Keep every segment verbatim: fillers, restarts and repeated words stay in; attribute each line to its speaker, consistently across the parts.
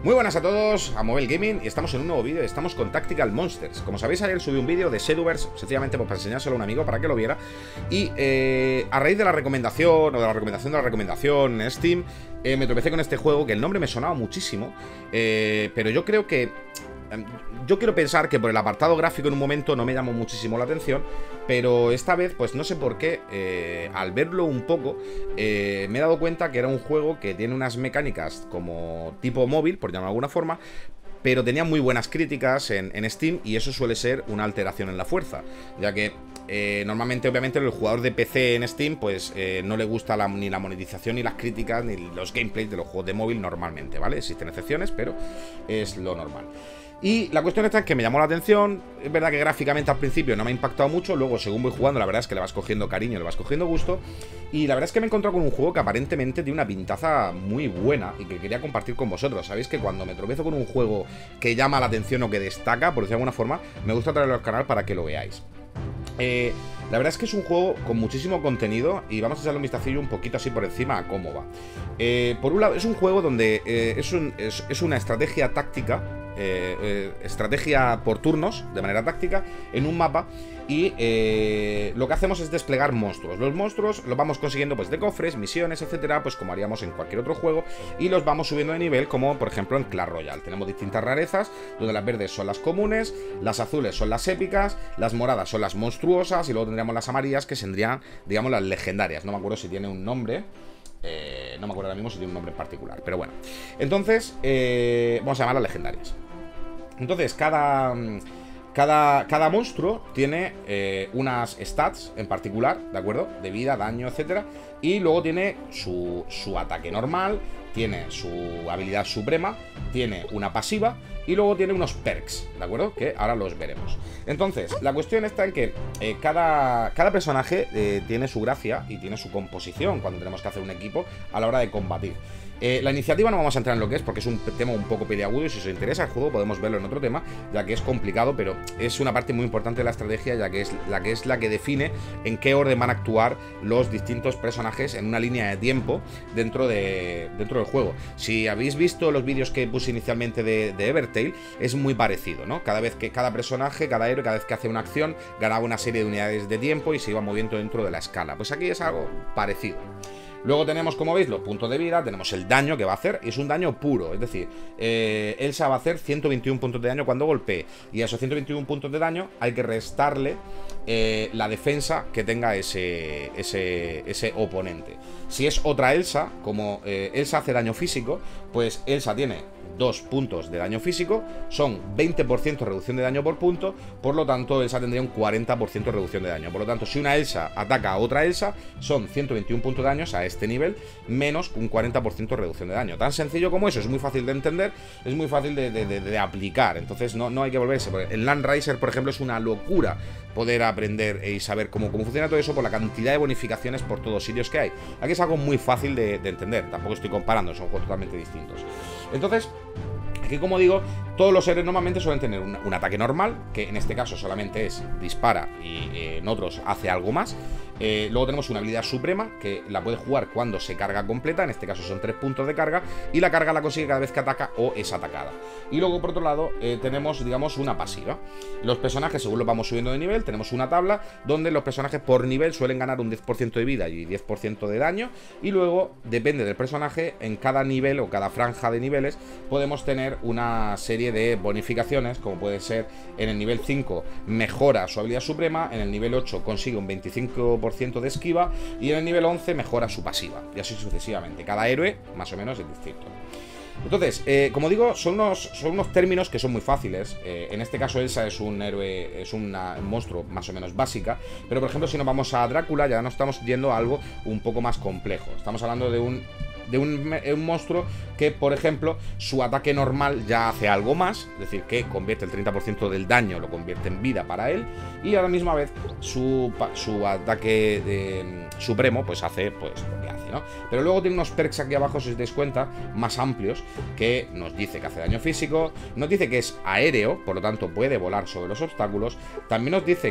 Speaker 1: Muy buenas a todos, a Mobile Gaming, y estamos en un nuevo vídeo. Estamos con Tactical Monsters. Como sabéis, ayer subí un vídeo de Shadowverse, sencillamente pues, para enseñárselo a un amigo para que lo viera. Y eh, a raíz de la recomendación, o de la recomendación de la recomendación en Steam, eh, me tropecé con este juego, que el nombre me sonaba muchísimo, eh, pero yo creo que... Yo quiero pensar que por el apartado gráfico en un momento no me llamó muchísimo la atención, pero esta vez, pues no sé por qué, eh, al verlo un poco, eh, me he dado cuenta que era un juego que tiene unas mecánicas como tipo móvil, por llamarlo de alguna forma, pero tenía muy buenas críticas en, en Steam, y eso suele ser una alteración en la fuerza, ya que eh, normalmente, obviamente, el jugador de P C en Steam, pues eh, no le gusta la, ni la monetización, ni las críticas, ni los gameplays de los juegos de móvil normalmente, ¿vale? Existen excepciones, pero es lo normal. Y la cuestión está en que me llamó la atención. Es verdad que gráficamente al principio no me ha impactado mucho. Luego, según voy jugando, la verdad es que le vas cogiendo cariño, le vas cogiendo gusto. Y la verdad es que me he encontrado con un juego que aparentemente tiene una pintaza muy buena y que quería compartir con vosotros. Sabéis que cuando me tropiezo con un juego que llama la atención o que destaca, por decirlo de alguna forma, me gusta traerlo al canal para que lo veáis. Eh, la verdad es que es un juego con muchísimo contenido, y vamos a echarle un vistacillo un poquito así por encima a cómo va. Eh, por un lado, es un juego donde eh, es, un, es, es una estrategia táctica, eh, eh, estrategia por turnos, de manera táctica, en un mapa. Y eh, lo que hacemos es desplegar monstruos. Los monstruos los vamos consiguiendo pues de cofres, misiones, etcétera, pues como haríamos en cualquier otro juego. Y los vamos subiendo de nivel, como por ejemplo en Clash Royale. Tenemos distintas rarezas, donde las verdes son las comunes, las azules son las épicas, las moradas son las monstruosas, y luego tendríamos las amarillas, que serían, digamos, las legendarias. No me acuerdo si tiene un nombre. Eh, no me acuerdo ahora mismo si tiene un nombre en particular, pero bueno. Entonces, eh, vamos a llamarlas legendarias. Entonces, cada... Cada, cada monstruo tiene eh, unas stats en particular, ¿de acuerdo? De vida, daño, etcétera. Y luego tiene su, su ataque normal, tiene su habilidad suprema, tiene una pasiva, y luego tiene unos perks, ¿de acuerdo? Que ahora los veremos. Entonces, la cuestión está en que eh, cada, cada personaje eh, tiene su gracia y tiene su composición cuando tenemos que hacer un equipo a la hora de combatir. Eh, la iniciativa no vamos a entrar en lo que es, porque es un tema un poco peliagudo, y si os interesa el juego podemos verlo en otro tema, ya que es complicado, pero es una parte muy importante de la estrategia, ya que es la que es la que define en qué orden van a actuar los distintos personajes en una línea de tiempo dentro, de, dentro del juego. Si habéis visto los vídeos que puse inicialmente de, de Evertale, es muy parecido, ¿no? Cada vez que cada personaje, cada héroe, cada vez que hace una acción, ganaba una serie de unidades de tiempo y se iba moviendo dentro de la escala. Pues aquí es algo parecido. Luego tenemos, como veis, los puntos de vida, tenemos el daño que va a hacer, y es un daño puro, es decir, eh, Elsa va a hacer ciento veintiuno puntos de daño cuando golpee, y a esos ciento veintiuno puntos de daño hay que restarle eh, la defensa que tenga ese, ese, ese oponente. Si es otra Elsa, como eh, Elsa hace daño físico, pues Elsa tiene dos puntos de daño físico, son veinte por ciento reducción de daño por punto, por lo tanto Elsa tendría un cuarenta por ciento de reducción de daño. Por lo tanto, si una Elsa ataca a otra Elsa, son ciento veintiuno puntos de daño a este nivel, menos un cuarenta por ciento de reducción de daño. Tan sencillo como eso, es muy fácil de entender, es muy fácil de, de, de, de aplicar, entonces no, no hay que volverse. En Landriser, por ejemplo, es una locura poder aprender y saber cómo, cómo funciona todo eso, por la cantidad de bonificaciones por todos sitios que hay. Aquí es algo muy fácil de, de entender, tampoco estoy comparando, son juegos totalmente distintos. Entonces, aquí, como digo, todos los héroes normalmente suelen tener un, un ataque normal, que en este caso solamente es dispara, y eh, en otros hace algo más. Eh, luego tenemos una habilidad suprema, que la puede jugar cuando se carga completa, en este caso son tres puntos de carga, y la carga la consigue cada vez que ataca o es atacada. Y luego, por otro lado, eh, tenemos, digamos, una pasiva. Los personajes, según los vamos subiendo de nivel, tenemos una tabla donde los personajes por nivel suelen ganar un diez por ciento de vida y diez por ciento de daño, y luego, depende del personaje, en cada nivel o cada franja de niveles podemos tener una serie de bonificaciones, como puede ser en el nivel cinco mejora su habilidad suprema, en el nivel ocho consigue un veinticinco por ciento de esquiva, y en el nivel once mejora su pasiva, y así sucesivamente. Cada héroe más o menos es distinto. Entonces, eh, como digo, son unos, son unos términos que son muy fáciles. Eh, en este caso Elsa es un héroe, es una, un monstruo más o menos básica, pero por ejemplo, si nos vamos a Drácula, ya nos estamos yendo a algo un poco más complejo. Estamos hablando de un de un, un monstruo que, por ejemplo, su ataque normal ya hace algo más, es decir, que convierte el treinta por ciento del daño, lo convierte en vida para él, y a la misma vez su, su ataque de, supremo pues hace pues lo que hace, ¿no? Pero luego tiene unos perks aquí abajo, si os dais cuenta, más amplios, que nos dice que hace daño físico, nos dice que es aéreo, por lo tanto puede volar sobre los obstáculos, también nos dice que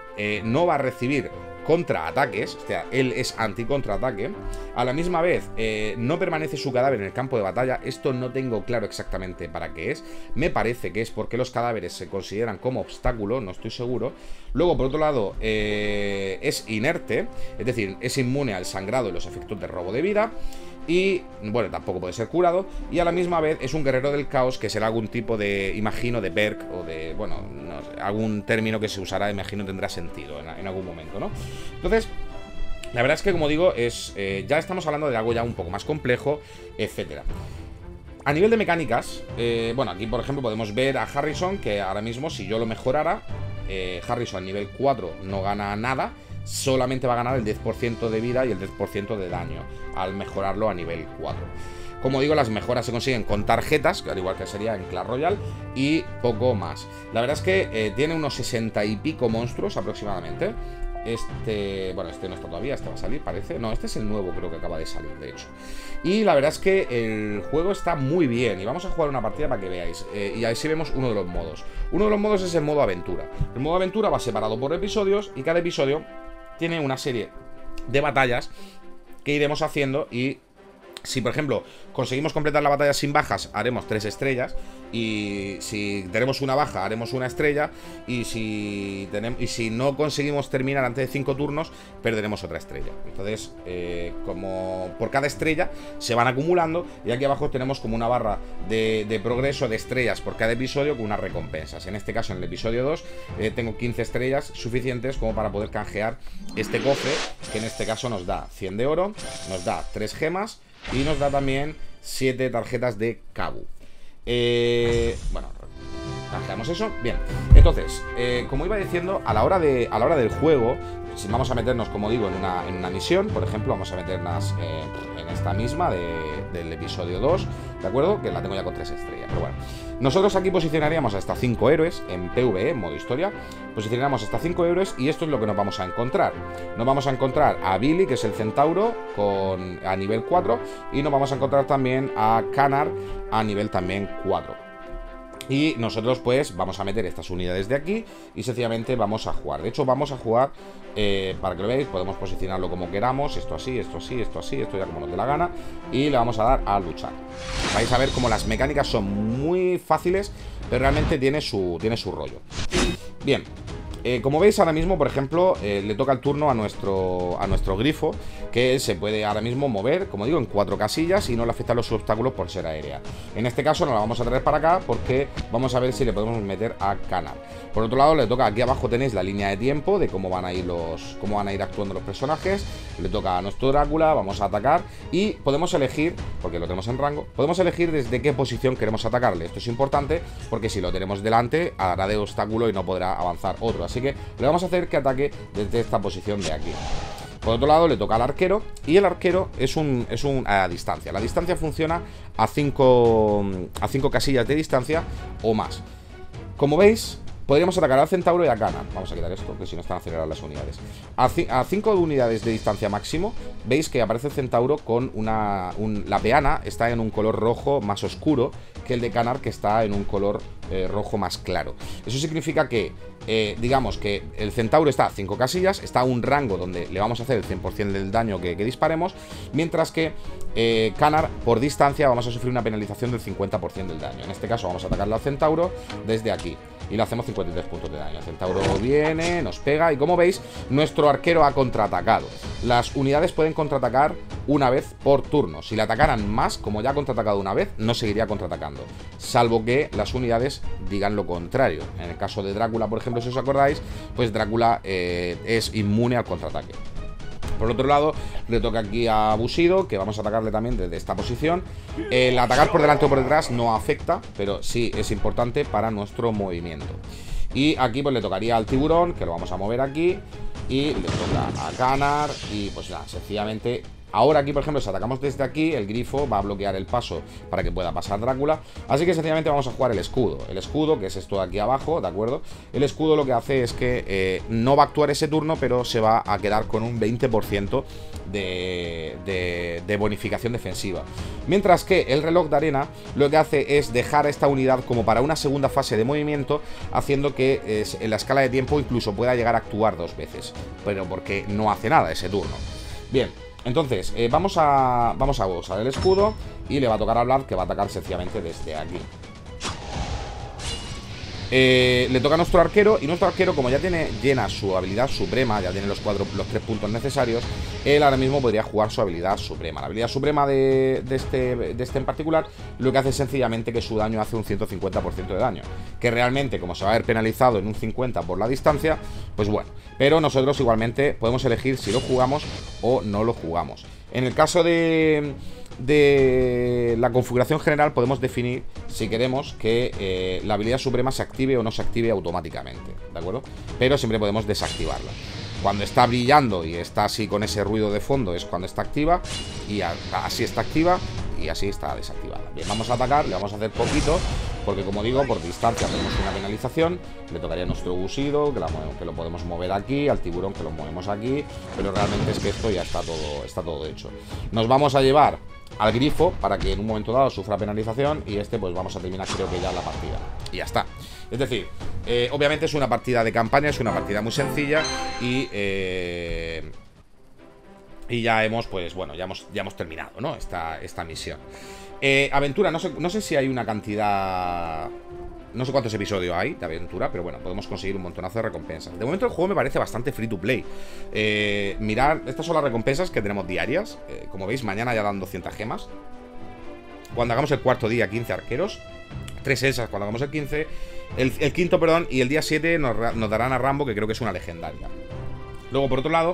Speaker 1: eh, no va a recibir contraataques, o sea, él es anti-contraataque. A la misma vez, eh, no permanece su cadáver en el campo de batalla. Esto no tengo claro exactamente para qué es. Me parece que es porque los cadáveres se consideran como obstáculo, no estoy seguro. Luego, por otro lado, eh, es inerte, es decir, es inmune al sangrado y los efectos de robo de vida. Y, bueno, tampoco puede ser curado. Y a la misma vez es un guerrero del caos, que será algún tipo de, imagino, de perk o de, bueno, no sé, algún término que se usará, imagino, tendrá sentido en, en algún momento, ¿no? Entonces, la verdad es que, como digo, es eh, ya estamos hablando de algo ya un poco más complejo, etcétera. A nivel de mecánicas, eh, bueno, aquí, por ejemplo, podemos ver a Harrison, que ahora mismo, si yo lo mejorara, eh, Harrison a nivel cuatro no gana nada. Solamente va a ganar el diez por ciento de vida y el diez por ciento de daño al mejorarlo a nivel cuatro. Como digo, las mejoras se consiguen con tarjetas, al igual que sería en Clash Royale, y poco más. La verdad es que eh, tiene unos sesenta y pico monstruos aproximadamente. Este, bueno, este no está todavía, este va a salir, parece. No, este es el nuevo, creo que acaba de salir, de hecho. Y la verdad es que el juego está muy bien. Y vamos a jugar una partida para que veáis. eh, Y ahí sí vemos uno de los modos. Uno de los modos es el modo aventura. El modo aventura va separado por episodios, y cada episodio tiene una serie de batallas que iremos haciendo. Y si, por ejemplo, conseguimos completar la batalla sin bajas, haremos tres estrellas. Y si tenemos una baja, haremos una estrella. Y si, tenemos, y si no conseguimos terminar antes de cinco turnos, perderemos otra estrella. Entonces, eh, como por cada estrella se van acumulando. Y aquí abajo tenemos como una barra de, de progreso de estrellas por cada episodio con unas recompensas. En este caso, en el episodio dos, eh, tengo quince estrellas suficientes como para poder canjear este cofre, que en este caso nos da cien de oro, nos da tres gemas y nos da también siete tarjetas de Kabu. Eh, bueno, canjeamos eso. Bien, entonces, eh, como iba diciendo, a la hora de a la hora del juego, si vamos a meternos, como digo, en una, en una misión, por ejemplo, vamos a meternos eh, en esta misma de, del episodio dos, ¿de acuerdo? Que la tengo ya con tres estrellas, pero bueno. Nosotros aquí posicionaríamos hasta cinco héroes en PvE, en modo historia. Posicionamos hasta cinco héroes y esto es lo que nos vamos a encontrar. Nos vamos a encontrar a Billy, que es el centauro, con, a nivel cuatro. Y nos vamos a encontrar también a Canar, a nivel también cuatro. Y nosotros pues vamos a meter estas unidades de aquí y sencillamente vamos a jugar. De hecho vamos a jugar, eh, para que lo veáis, podemos posicionarlo como queramos. Esto así, esto así, esto así, esto ya como nos dé la gana. Y le vamos a dar a luchar. Vais a ver como las mecánicas son muy fáciles, pero realmente tiene su, tiene su rollo. Bien. Eh, como veis ahora mismo, por ejemplo, eh, le toca el turno a nuestro, a nuestro grifo, que se puede ahora mismo mover, como digo, en cuatro casillas y no le afectan los obstáculos por ser aérea. En este caso nos la vamos a traer para acá porque vamos a ver si le podemos meter a Canar. Por otro lado, le toca, aquí abajo tenéis la línea de tiempo de cómo van a ir los, cómo van a ir actuando los personajes. Le toca a nuestro Drácula, vamos a atacar y podemos elegir, porque lo tenemos en rango, podemos elegir desde qué posición queremos atacarle. Esto es importante porque si lo tenemos delante hará de obstáculo y no podrá avanzar otro. Así que le vamos a hacer que ataque desde esta posición de aquí. Por otro lado le toca al arquero y el arquero es un, es un a distancia. La distancia funciona a cinco casillas de distancia o más. Como veis, podríamos atacar al centauro y a Canar. Vamos a quitar esto, que si no están aceleradas las unidades. A cinco unidades de distancia máximo, veis que aparece el centauro con una... Un, la peana está en un color rojo más oscuro que el de Canar, que está en un color eh, rojo más claro. Eso significa que, eh, digamos que el centauro está a cinco casillas, está a un rango donde le vamos a hacer el cien por cien del daño que, que disparemos, mientras que eh, Canar, por distancia, vamos a sufrir una penalización del cincuenta por cien del daño. En este caso vamos a atacarle al centauro desde aquí. Y le hacemos cincuenta y tres puntos de daño. El centauro viene, nos pega y como veis, nuestro arquero ha contraatacado. Las unidades pueden contraatacar una vez por turno. Si le atacaran más, como ya ha contraatacado una vez, no seguiría contraatacando. Salvo que las unidades digan lo contrario. En el caso de Drácula, por ejemplo, si os acordáis, pues Drácula eh, es inmune al contraataque. Por otro lado, le toca aquí a Bushido, que vamos a atacarle también desde esta posición. El atacar por delante o por detrás no afecta, pero sí es importante para nuestro movimiento. Y aquí pues le tocaría al tiburón, que lo vamos a mover aquí. Y le toca a Canar. Y pues nada, sencillamente Ahora aquí, por ejemplo, si atacamos desde aquí, el grifo va a bloquear el paso para que pueda pasar Drácula. Así que sencillamente vamos a jugar el escudo. El escudo, que es esto de aquí abajo, ¿de acuerdo? El escudo lo que hace es que eh, no va a actuar ese turno, pero se va a quedar con un veinte por ciento de, de, de bonificación defensiva. Mientras que el reloj de arena lo que hace es dejar esta unidad como para una segunda fase de movimiento, haciendo que eh, en la escala de tiempo incluso pueda llegar a actuar dos veces. Pero porque no hace nada ese turno. Bien. Entonces, eh, vamos a vamos a usar el escudo y le va a tocar a Vlad, que va a atacar sencillamente desde aquí. Eh, le toca a nuestro arquero, y nuestro arquero, como ya tiene llena su habilidad suprema, ya tiene los cuatro, los tres puntos necesarios, él ahora mismo podría jugar su habilidad suprema. La habilidad suprema de, de, este, de este en particular lo que hace es sencillamente que su daño hace un ciento cincuenta por ciento de daño, que realmente, como se va a ver penalizado en un cincuenta por ciento por la distancia, pues bueno. Pero nosotros igualmente podemos elegir si lo jugamos o no lo jugamos. En el caso de... de la configuración general podemos definir si queremos que eh, la habilidad suprema se active o no se active automáticamente, ¿de acuerdo? Pero siempre podemos desactivarla. Cuando está brillando y está así con ese ruido de fondo es cuando está activa, y a, así está activa y así está desactivada. Bien, vamos a atacar, le vamos a hacer poquito, porque como digo, por distancia tenemos una penalización. Le tocaría a nuestro busido, que, la, que lo podemos mover aquí, al tiburón que lo movemos aquí, pero realmente es que esto ya está todo, está todo hecho. Nos vamos a llevar al grifo para que en un momento dado sufra penalización, y este pues vamos a terminar creo que ya la partida y ya está. Es decir, eh, obviamente es una partida de campaña, es una partida muy sencilla y eh, y ya hemos pues bueno ya hemos ya hemos terminado, ¿no? esta, esta misión. eh, aventura, no sé, no sé si hay una cantidad, no sé cuántos episodios hay de aventura, pero bueno, podemos conseguir un montonazo de recompensas. De momento el juego me parece bastante free to play. eh, Mirad, estas son las recompensas que tenemos diarias. eh, Como veis, mañana ya dan doscientas gemas. Cuando hagamos el cuarto día, quince arqueros. Tres esas cuando hagamos el quince. El, el quinto, perdón, y el día siete nos, nos darán a Rambo, que creo que es una legendaria. Luego, por otro lado,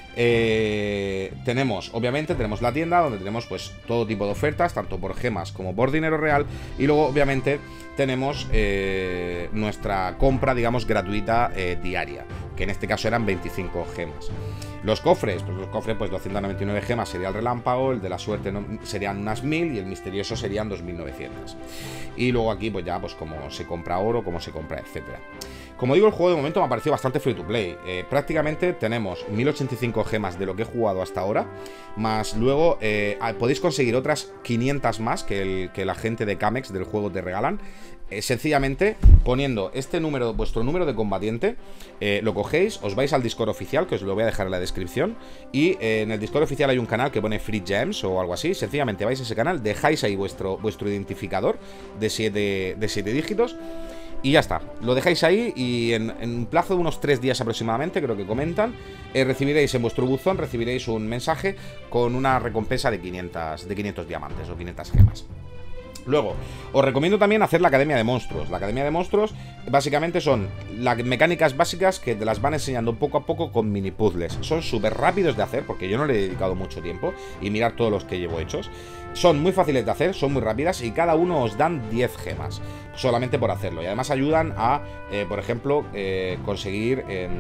Speaker 1: Eh, tenemos, obviamente, tenemos la tienda donde tenemos pues todo tipo de ofertas, tanto por gemas como por dinero real. Y luego, obviamente, tenemos eh, nuestra compra, digamos, gratuita eh, diaria, que en este caso eran veinticinco gemas. Los cofres, pues los cofres, pues doscientas noventa y nueve gemas sería el relámpago, el de la suerte no, serían unas mil y el misterioso serían dos mil novecientas. Y luego aquí, pues ya, pues como se compra oro, como se compra, etcétera. Como digo, el juego de momento me ha parecido bastante free to play. Eh, prácticamente tenemos mil ochenta y cinco gemas de lo que he jugado hasta ahora, más luego eh, podéis conseguir otras quinientas más que, el, que la gente de Camex del juego te regalan. Eh, sencillamente poniendo este número, vuestro número de combatiente, eh, lo cogéis, os vais al Discord oficial, que os lo voy a dejar en la descripción, y eh, en el Discord oficial hay un canal que pone Free Gems o algo así. Sencillamente vais a ese canal, dejáis ahí vuestro, vuestro identificador de siete de siete dígitos y ya está, lo dejáis ahí y en, en un plazo de unos tres días aproximadamente, creo que comentan, eh, recibiréis en vuestro buzón, recibiréis un mensaje con una recompensa de quinientos, de quinientos diamantes o quinientas gemas. Luego, os recomiendo también hacer la Academia de Monstruos. La Academia de Monstruos básicamente son las mecánicas básicas que te las van enseñando poco a poco con mini puzzles. Son súper rápidos de hacer porque yo no le he dedicado mucho tiempo, y mirar todos los que llevo hechos. Son muy fáciles de hacer, son muy rápidas y cada uno os dan diez gemas solamente por hacerlo. Y además ayudan a, eh, por ejemplo, eh, conseguir... Eh,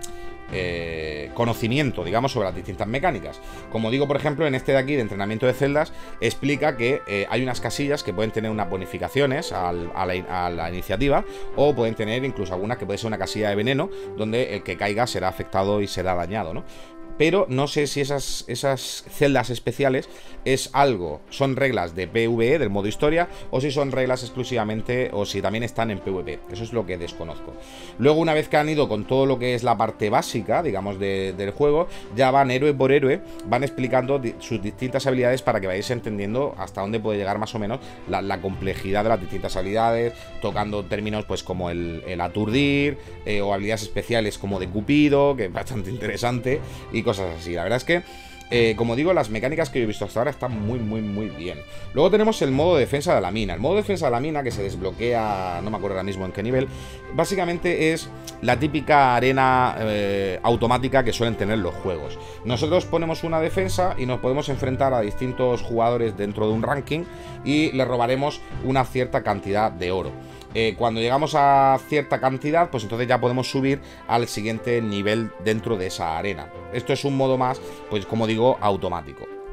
Speaker 1: Eh, conocimiento, digamos, sobre las distintas mecánicas. Como digo, por ejemplo, en este de aquí de entrenamiento de celdas, explica que eh, hay unas casillas que pueden tener unas bonificaciones al, a, la, a la iniciativa, o pueden tener incluso algunas que puede ser una casilla de veneno, donde el que caiga será afectado y será dañado, ¿no? Pero no sé si esas, esas celdas especiales es algo, son reglas de PvE, del modo historia, o si son reglas exclusivamente, o si también están en PvP. Eso es lo que desconozco. Luego, una vez que han ido con todo lo que es la parte básica, digamos, de, del juego, ya van héroe por héroe, van explicando di sus distintas habilidades para que vayáis entendiendo hasta dónde puede llegar más o menos la, la complejidad de las distintas habilidades, tocando términos pues como el, el aturdir, eh, o habilidades especiales como de Cupido, que es bastante interesante, y cosas así. La verdad es que, eh, como digo, las mecánicas que yo he visto hasta ahora están muy, muy, muy bien. Luego tenemos el modo de defensa de la mina. El modo de defensa de la mina, que se desbloquea, no me acuerdo ahora mismo en qué nivel, básicamente es la típica arena eh, automática que suelen tener los juegos. Nosotros ponemos una defensa y nos podemos enfrentar a distintos jugadores dentro de un ranking y le robaremos una cierta cantidad de oro. Eh, cuando llegamos a cierta cantidad, pues entonces ya podemos subir al siguiente nivel dentro de esa arena. Esto es un modo más, pues como digo, automático.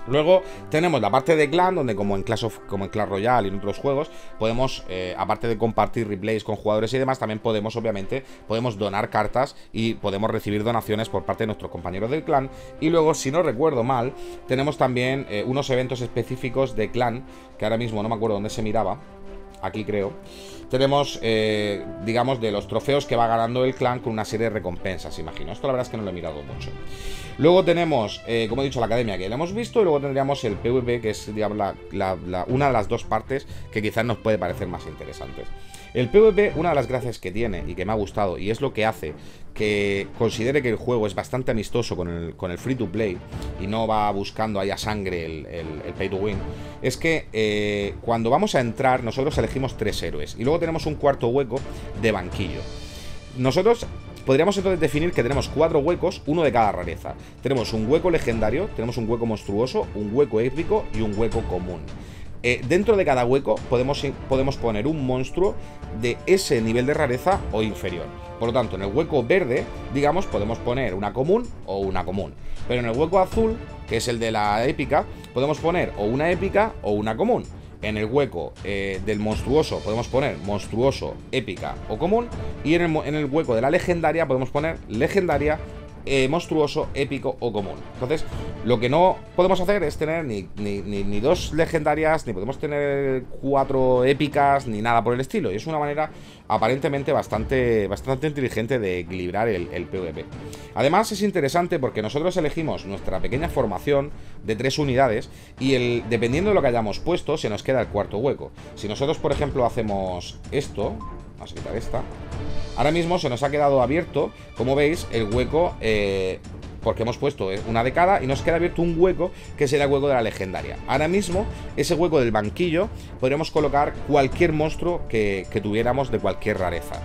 Speaker 1: Luego tenemos la parte de clan, donde como en Clash of, como en Clash Royale y en otros juegos, podemos, eh, aparte de compartir replays con jugadores y demás, también podemos, obviamente, podemos donar cartas y podemos recibir donaciones por parte de nuestros compañeros del clan. Y luego, si no recuerdo mal, tenemos también eh, unos eventos específicos de clan, que ahora mismo no me acuerdo dónde se miraba. Aquí creo. Tenemos, eh, digamos, de los trofeos que va ganando el clan con una serie de recompensas, imagino. Esto la verdad es que no lo he mirado mucho. Luego tenemos, eh, como he dicho, la academia, que la hemos visto. Y luego tendríamos el PvP, que es, digamos, la, la, la, una de las dos partes que quizás nos puede parecer más interesantes. El PvP, una de las gracias que tiene y que me ha gustado, y es lo que hace que considere que el juego es bastante amistoso con el, con el free to play y no va buscando ahí a sangre el, el, el pay to win, es que eh, cuando vamos a entrar nosotros elegimos tres héroes y luego tenemos un cuarto hueco de banquillo. Nosotros podríamos entonces definir que tenemos cuatro huecos, uno de cada rareza. Tenemos un hueco legendario, tenemos un hueco monstruoso, un hueco épico y un hueco común. Eh, dentro de cada hueco podemos, podemos poner un monstruo de ese nivel de rareza o inferior. Por lo tanto, en el hueco verde, digamos, podemos poner una común o una común. Pero en el hueco azul, que es el de la épica, podemos poner o una épica o una común. En el hueco eh, del monstruoso podemos poner monstruoso, épica o común. Y en el, en el hueco de la legendaria podemos poner legendaria, Eh, monstruoso, épico o común. Entonces, lo que no podemos hacer es tener ni, ni, ni, ni dos legendarias, ni podemos tener cuatro épicas, ni nada por el estilo. Y es una manera aparentemente bastante, bastante inteligente de equilibrar el, el PvP. Además, es interesante porque nosotros elegimos nuestra pequeña formación de tres unidades y el, dependiendo de lo que hayamos puesto, se nos queda el cuarto hueco. Si nosotros, por ejemplo, hacemos esto, vamos a quitar esta. Ahora mismo se nos ha quedado abierto, como veis, el hueco, eh, porque hemos puesto una de cada y nos queda abierto un hueco que será el hueco de la legendaria. Ahora mismo, ese hueco del banquillo, podríamos colocar cualquier monstruo que, que tuviéramos de cualquier rareza.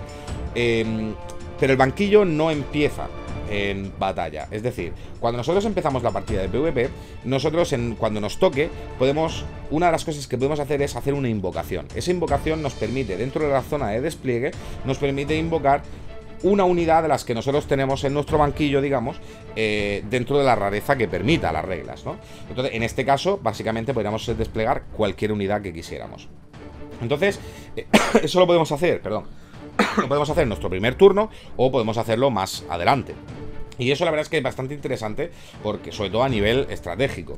Speaker 1: Eh, pero el banquillo no empieza en batalla, es decir, cuando nosotros empezamos la partida de PvP, nosotros en, cuando nos toque, podemos, una de las cosas que podemos hacer es hacer una invocación. Esa invocación nos permite, dentro de la zona de despliegue, nos permite invocar una unidad de las que nosotros tenemos en nuestro banquillo, digamos, eh, dentro de la rareza que permita las reglas, ¿no? Entonces, en este caso, básicamente podríamos desplegar cualquier unidad que quisiéramos. Entonces, eh, eso lo podemos hacer, perdón, lo podemos hacer en nuestro primer turno o podemos hacerlo más adelante. Y eso la verdad es que es bastante interesante, porque sobre todo a nivel estratégico.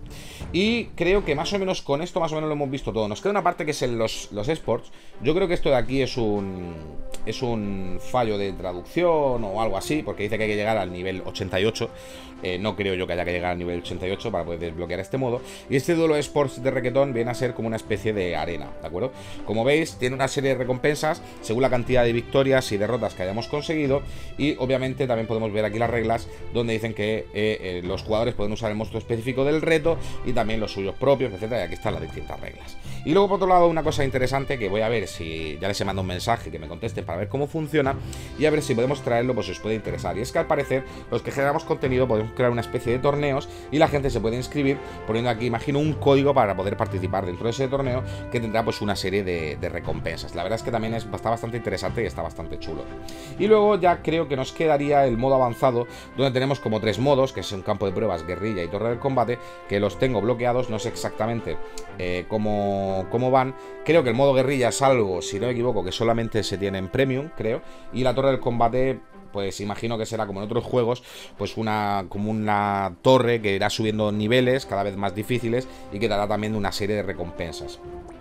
Speaker 1: Y creo que más o menos con esto más o menos lo hemos visto todo. Nos queda una parte que es en los, los esports. Yo creo que esto de aquí es un, es un fallo de traducción o algo así, porque dice que hay que llegar al nivel ochenta y ocho. Eh, no creo yo que haya que llegar al nivel ochenta y ocho para poder desbloquear este modo. Y este duelo esports de Requetón viene a ser como una especie de arena, ¿de acuerdo? Como veis, tiene una serie de recompensas según la cantidad de victorias y derrotas que hayamos conseguido. Y obviamente también podemos ver aquí las reglas, donde dicen que eh, eh, los jugadores pueden usar el monstruo específico del reto y también los suyos propios, etcétera. Y aquí están las distintas reglas. Y luego, por otro lado, una cosa interesante que voy a ver si ya les he mandado un mensaje que me contesten para ver cómo funciona y a ver si podemos traerlo, pues si os puede interesar. Y es que al parecer, los que generamos contenido podemos crear una especie de torneos y la gente se puede inscribir poniendo aquí, imagino, un código para poder participar dentro de ese torneo que tendrá pues una serie de, de recompensas. La verdad es que también es, está bastante interesante y está bastante chulo. Y luego ya creo que nos quedaría el modo avanzado, donde tenemos como tres modos, que es un campo de pruebas, guerrilla y torre del combate, que los tengo bloqueados, no sé exactamente eh, cómo, cómo van. Creo que el modo guerrilla es algo, si no me equivoco, que solamente se tiene en Premium, creo, y la torre del combate, pues imagino que será como en otros juegos, pues una como una torre que irá subiendo niveles cada vez más difíciles y que dará también una serie de recompensas.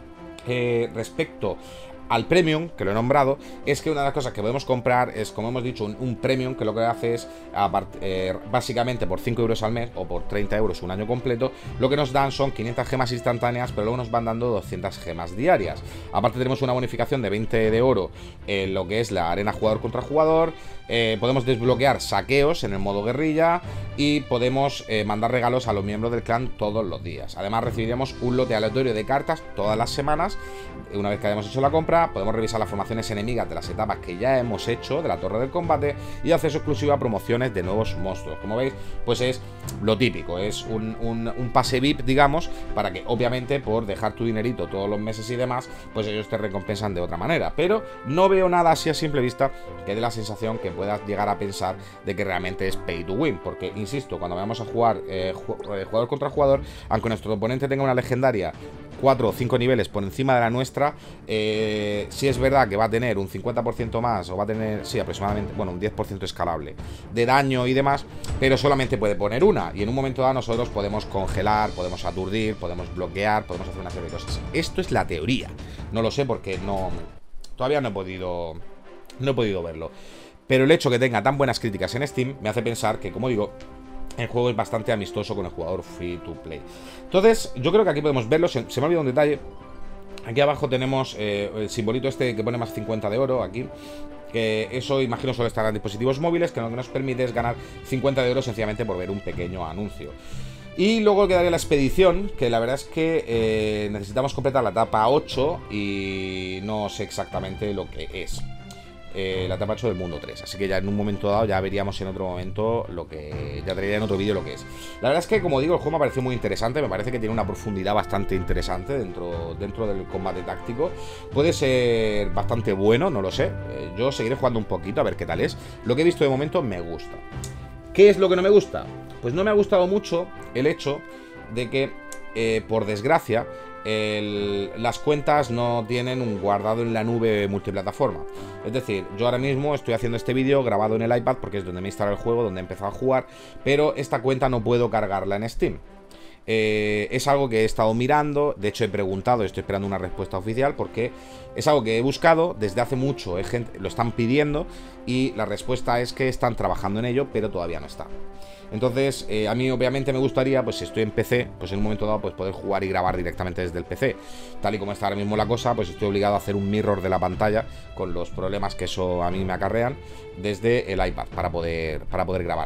Speaker 1: Eh, respecto al Premium, que lo he nombrado, es que una de las cosas que podemos comprar es, como hemos dicho, un, un Premium, que lo que hace es, apart, eh, básicamente por cinco euros al mes o por treinta euros un año completo, lo que nos dan son quinientas gemas instantáneas, pero luego nos van dando doscientas gemas diarias. Aparte tenemos una bonificación de veinte de oro en lo que es la arena jugador contra jugador. Eh, podemos desbloquear saqueos en el modo guerrilla y podemos eh, mandar regalos a los miembros del clan todos los días. Además recibiremos un lote aleatorio de cartas todas las semanas, una vez que hayamos hecho la compra, compra, podemos revisar las formaciones enemigas de las etapas que ya hemos hecho de la torre del combate y acceso exclusivo a promociones de nuevos monstruos. Como veis, pues es lo típico, es un, un, un pase V I P, digamos, para que obviamente por dejar tu dinerito todos los meses y demás, pues ellos te recompensan de otra manera. Pero no veo nada así a simple vista que dé la sensación que puedas llegar a pensar de que realmente es pay to win, porque insisto, cuando vamos a jugar eh, jugador contra jugador, aunque nuestro oponente tenga una legendaria cuatro o cinco niveles por encima de la nuestra, eh, sí es verdad que va a tener un cincuenta por ciento más, o va a tener, sí, aproximadamente, bueno, un diez por ciento escalable de daño y demás, pero solamente puede poner una, y en un momento dado nosotros podemos congelar, podemos aturdir, podemos bloquear, podemos hacer una serie de cosas. Esto es la teoría, no lo sé porque no, todavía no he podido, no he podido verlo, pero el hecho que tenga tan buenas críticas en Steam me hace pensar que, como digo, el juego es bastante amistoso con el jugador free to play. Entonces, yo creo que aquí podemos verlo. Se, se me ha olvidado un detalle. Aquí abajo tenemos eh, el simbolito este que pone más cincuenta de oro aquí. Que eso imagino solo estará en dispositivos móviles, que lo que nos permite es ganar cincuenta de oro sencillamente por ver un pequeño anuncio. Y luego quedaría la expedición, que la verdad es que eh, necesitamos completar la etapa ocho y no sé exactamente lo que es. Eh, la etapa ocho del mundo tres, así que ya en un momento dado ya veríamos en otro momento lo que, ya traería en otro vídeo lo que es. La verdad es que, como digo, el juego me parece muy interesante, me parece que tiene una profundidad bastante interesante dentro, dentro del combate táctico. Puede ser bastante bueno, no lo sé, eh, yo seguiré jugando un poquito a ver qué tal es. Lo que he visto de momento me gusta. ¿Qué es lo que no me gusta? Pues no me ha gustado mucho el hecho de que, eh, por desgracia, El, las cuentas no tienen un guardado en la nube multiplataforma. Es decir, yo ahora mismo estoy haciendo este vídeo grabado en el iPad porque es donde me instala el juego, donde he empezado a jugar, pero esta cuenta no puedo cargarla en Steam. Eh, es algo que he estado mirando, de hecho he preguntado, estoy esperando una respuesta oficial porque es algo que he buscado desde hace mucho, hay gente, lo están pidiendo y la respuesta es que están trabajando en ello, pero todavía no está. Entonces, eh, a mí obviamente me gustaría, pues si estoy en P C, pues en un momento dado pues poder jugar y grabar directamente desde el P C. Tal y como está ahora mismo la cosa, pues estoy obligado a hacer un mirror de la pantalla con los problemas que eso a mí me acarrean desde el iPad para poder, para poder grabar.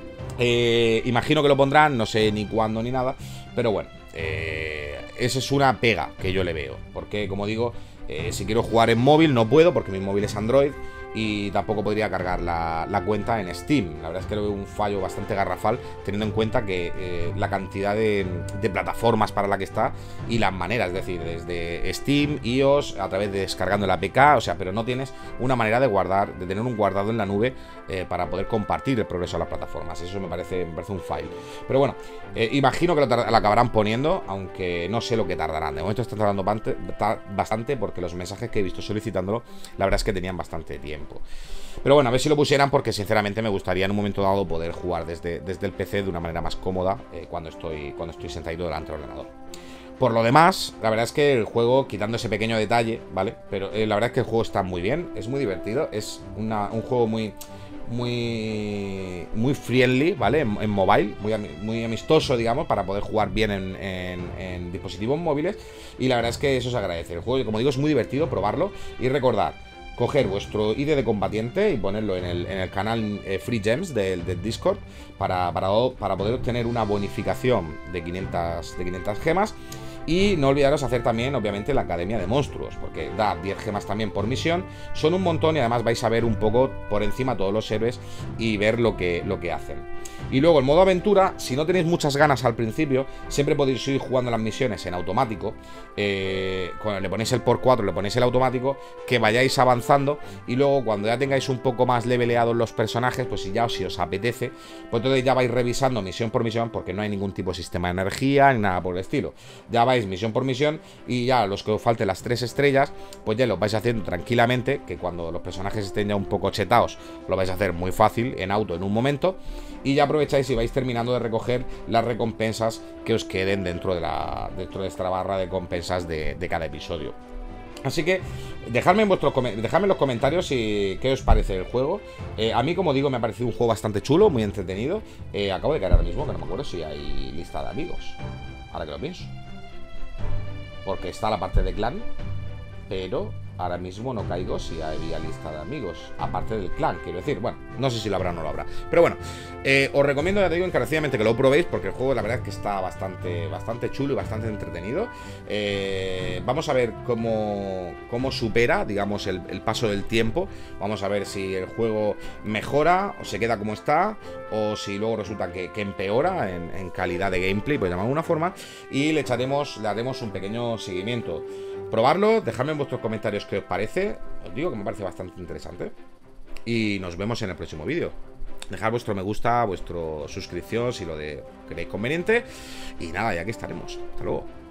Speaker 1: Eh, imagino que lo pondrán, no sé ni cuándo ni nada, pero bueno, eh, esa es una pega que yo le veo. Porque, como digo, eh, si quiero jugar en móvil no puedo porque mi móvil es Android. Y tampoco podría cargar la, la cuenta en Steam. La verdad es que lo veo un fallo bastante garrafal, teniendo en cuenta que eh, la cantidad de, de plataformas para la que está y las maneras, es decir, desde Steam, iOS, a través de descargando la A P K, o sea, pero no tienes una manera de guardar, de tener un guardado en la nube eh, para poder compartir el progreso a las plataformas. Eso me parece, me parece un fail. Pero bueno, eh, imagino que lo, lo acabarán poniendo, aunque no sé lo que tardarán. De momento están tardando bastante porque los mensajes que he visto solicitándolo, la verdad es que tenían bastante tiempo. Pero bueno, a ver si lo pusieran porque sinceramente me gustaría en un momento dado poder jugar desde, desde el P C de una manera más cómoda eh, cuando estoy cuando estoy sentado delante del ordenador. Por lo demás, la verdad es que el juego, quitando ese pequeño detalle, ¿vale? Pero eh, la verdad es que el juego está muy bien, es muy divertido, es una, un juego muy... Muy muy friendly, ¿vale? En, en mobile, muy, muy amistoso, digamos, para poder jugar bien en, en, en dispositivos móviles. Y la verdad es que eso se agradece. El juego, como digo, es muy divertido probarlo. Y recordad, coger vuestro I D de combatiente y ponerlo en el, en el canal eh, Free Gems del, del Discord para, para, para poder obtener una bonificación de quinientas, de quinientas gemas. Y no olvidaros hacer también, obviamente, la Academia de Monstruos, porque da diez gemas también por misión. Son un montón y además vais a ver un poco por encima todos los héroes y ver lo que, lo que hacen. Y luego el modo aventura, si no tenéis muchas ganas al principio, siempre podéis ir jugando las misiones en automático. Eh, cuando le ponéis el por cuatro, le ponéis el automático, que vayáis avanzando. Y luego cuando ya tengáis un poco más leveleados los personajes, pues si ya si os apetece, pues entonces ya vais revisando misión por misión, porque no hay ningún tipo de sistema de energía ni nada por el estilo. Ya vais misión por misión y ya los que os falten las tres estrellas, pues ya lo vais haciendo tranquilamente, que cuando los personajes estén ya un poco chetados, lo vais a hacer muy fácil, en auto, en un momento. Y ya aprovecháis y vais terminando de recoger las recompensas que os queden dentro de, la, dentro de esta barra de recompensas de, de cada episodio. Así que dejadme en, vuestros, dejadme en los comentarios si, qué os parece el juego. eh, A mí, como digo, me ha parecido un juego bastante chulo, muy entretenido. eh, Acabo de caer ahora mismo, que no me acuerdo si hay lista de amigos, ahora que lo pienso, porque está la parte de clan, pero ahora mismo no caigo si había lista de amigos, aparte del clan, quiero decir. Bueno, no sé si lo habrá o no lo habrá, pero bueno, eh, os recomiendo, ya te digo, encarecidamente que lo probéis, porque el juego la verdad es que está bastante, bastante chulo y bastante entretenido. eh, Vamos a ver cómo, cómo supera, digamos, el, el paso del tiempo. Vamos a ver si el juego mejora o se queda como está, o si luego resulta que, que empeora en, en calidad de gameplay, por llamarlo de alguna forma, y le echaremos, le haremos un pequeño seguimiento. Probarlo, dejadme en vuestros comentarios qué os parece. Os digo que me parece bastante interesante. Y nos vemos en el próximo vídeo. Dejad vuestro me gusta, vuestra suscripción si lo de creéis conveniente. Y nada, ya que estaremos. Hasta luego.